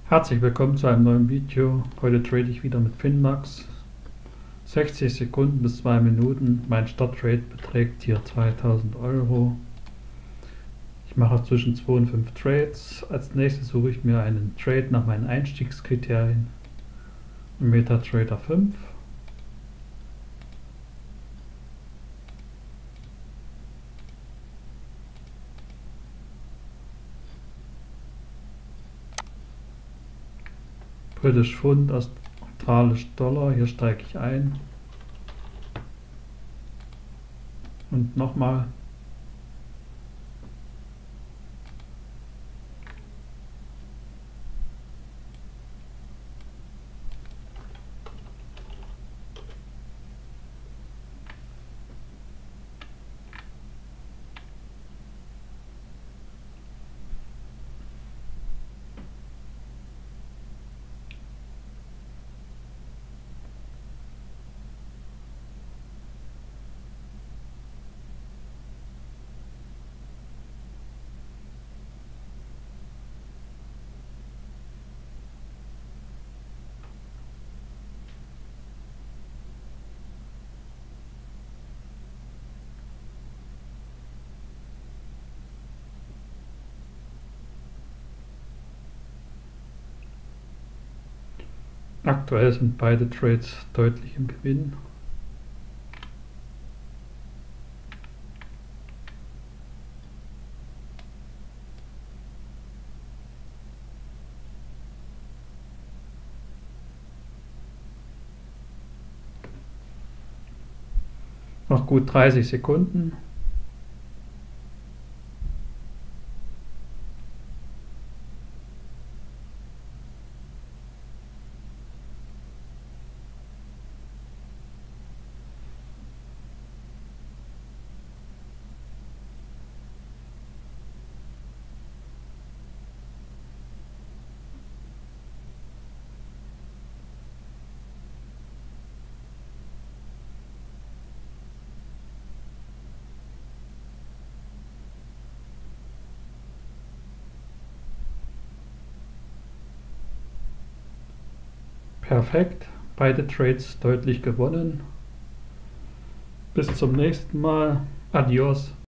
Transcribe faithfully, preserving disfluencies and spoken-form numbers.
Herzlich willkommen zu einem neuen Video. Heute trade ich wieder mit Finmax. sechzig Sekunden bis zwei Minuten. Mein Starttrade beträgt hier zweitausend Euro. Ich mache zwischen zwei und fünf Trades. Als nächstes suche ich mir einen Trade nach meinen Einstiegskriterien. MetaTrader fünf. British Pfund, australisch Dollar, hier steige ich ein. Und nochmal. Aktuell sind beide Trades deutlich im Gewinn. Noch gut dreißig Sekunden. Perfekt, beide Trades deutlich gewonnen. Bis zum nächsten Mal. Adios.